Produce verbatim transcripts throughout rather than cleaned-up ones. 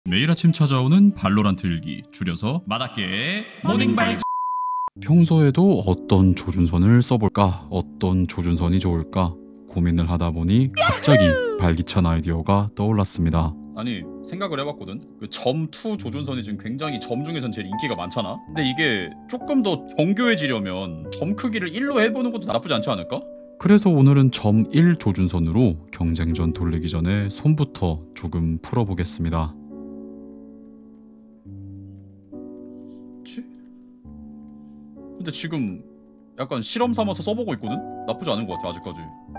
매일 아침 찾아오는 발로란트 일기, 줄여서 마다케 모닝발. 평소에도 어떤 조준선을 써볼까, 어떤 조준선이 좋을까 고민을 하다 보니 갑자기 발기찬 아이디어가 떠올랐습니다. 아니, 생각을 해봤거든. 그 점 투 조준선이 지금 굉장히 점 중에선 제일 인기가 많잖아. 근데 이게 조금 더 정교해지려면 점 크기를 일로 해보는 것도 나쁘지 않지 않을까? 그래서 오늘은 점 일 조준선으로 경쟁전 돌리기 전에 손부터 조금 풀어보겠습니다. 근데 지금 약간 실험 삼아서 써보고 있거든? 나쁘지 않은 것 같아 아직까지.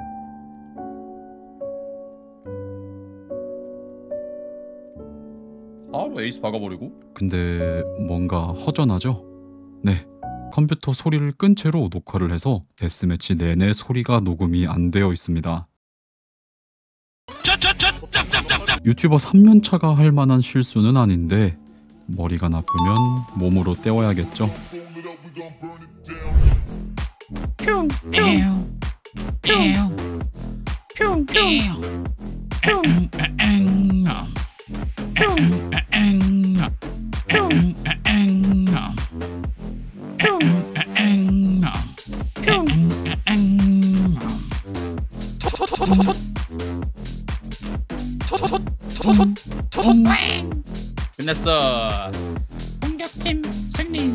바로 에이스 박아버리고. 근데 뭔가 허전하죠? 네, 컴퓨터 소리를 끈 채로 녹화를 해서 데스매치 내내 소리가 녹음이 안 되어 있습니다. 유튜버 삼 년차가 할 만한 실수는 아닌데 머리가 나쁘면 몸으로 때워야겠죠. 뿅, 뿅, 뿅, 뿅, 끝냈어. 공격팀 승리.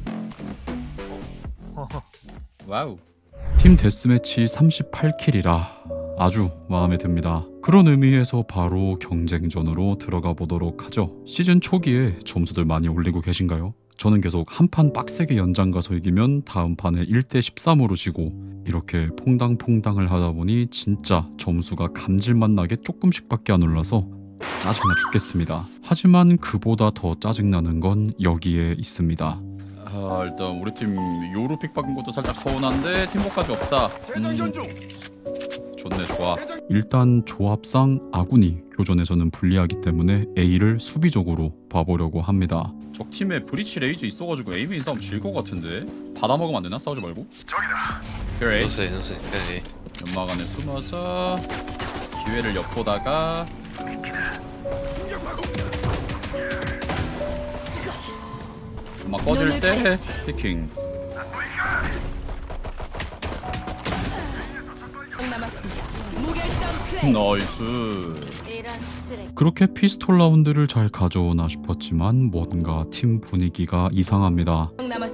와우. 팀 데스매치 삼십팔 킬이라 아주 마음에 듭니다. 그런 의미에서 바로 경쟁전으로 들어가 보도록 하죠. 시즌 초기에 점수들 많이 올리고 계신가요? 저는 계속 한 판 빡세게 연장 가서 이기면 다음 판에 일 대 십삼으로 지고 이렇게 퐁당퐁당을 하다 보니 진짜 점수가 감질맛 나게 조금씩밖에 안 올라서 짜증나 죽겠습니다. 하지만 그보다 더 짜증나는 건 여기에 있습니다. 아, 일단 우리 팀 요루픽 박은 것도 살짝 서운한데 팀워크까지 없다. 음, 좋네, 좋아. 일단 조합상 아군이 교전에서는 불리하기 때문에 A를 수비적으로 봐보려고 합니다. 적팀에 브리치 레이즈 있어가지고 에이메인 싸움 질 것 같은데 받아먹으면 안 되나? 싸우지 말고. 저기다. 그래. 노세 노세. 그래. 연막 안에 숨어서 기회를 엿보다가 막 꺼질 때 피킹. 나이스. 그렇게 피스톨 라운드를 잘 가져오나 싶었지만 뭔가 팀 분위기가 이상합니다.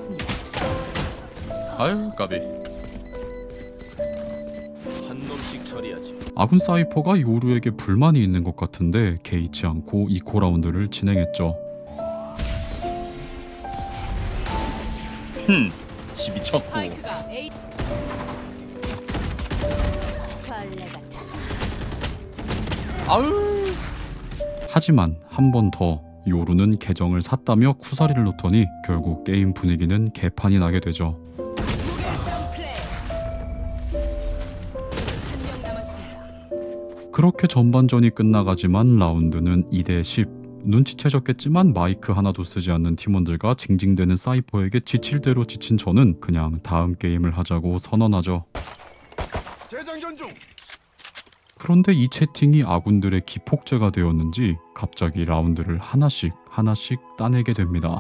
아유, 까비. 아군 사이퍼가 요루에게 불만이 있는 것 같은데 개의치 않고 이코 라운드를 진행했죠. 흠, 지 미쳤고. 아우. 하지만 한 번 더 요루는 계정을 샀다며 쿠사리를 놓더니 결국 게임 분위기는 개판이 나게 되죠. 그렇게 전반전이 끝나가지만 라운드는 이 대 십. 눈치채셨겠지만 마이크 하나도 쓰지 않는 팀원들과 징징대는 사이퍼에게 지칠 대로 지친 저는 그냥 다음 게임을 하자고 선언하죠. 재장전 중. 그런데 이 채팅이 아군들의 기폭제가 되었는지 갑자기 라운드를 하나씩 하나씩 따내게 됩니다.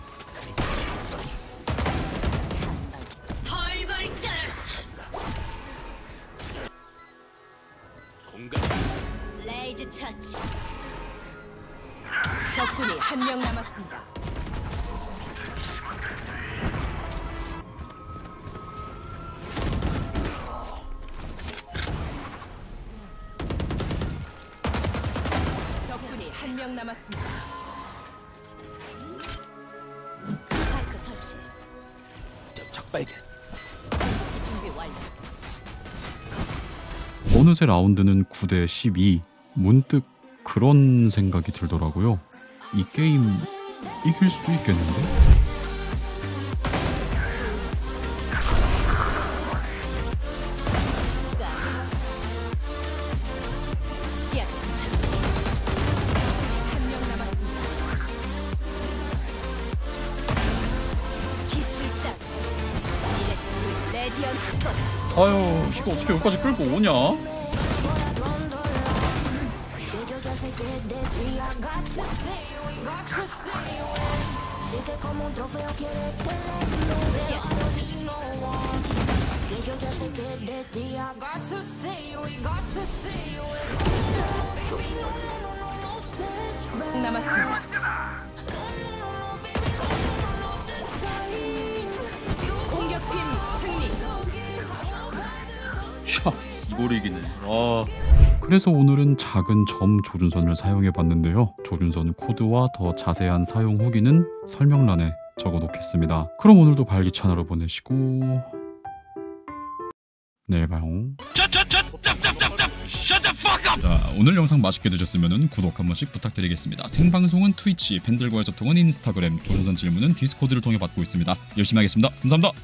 레이즈 처치. 적군이 한 명 남았습니다. 적군이 한 명 남았습니다. 스파이크 설치. 적발견. 준비 완료. 어느새 라운드는 구 대 십이. 문득 그런 생각이 들더라고요. 이 게임 이길 수도 있겠는데? 아유, 이거 어떻게 여기까지 끌고 오냐? 남았습니다. 공격팀 승리. 샤, 이걸 이기네. 와. 그래서 오늘은 작은 점 조준선을 사용해 봤는데요. 조준선 코드와 더 자세한 사용 후기는 설명란에 적어 놓겠습니다. 그럼 오늘도 발기찬 하루 보내시고 내일 봐요. 자, 오늘 영상 맛있게 드셨으면 구독 한 번씩 부탁드리겠습니다. 생방송은 트위치, 팬들과의 소통은 인스타그램, 조준선 질문은 디스코드를 통해 받고 있습니다. 열심히 하겠습니다. 감사합니다.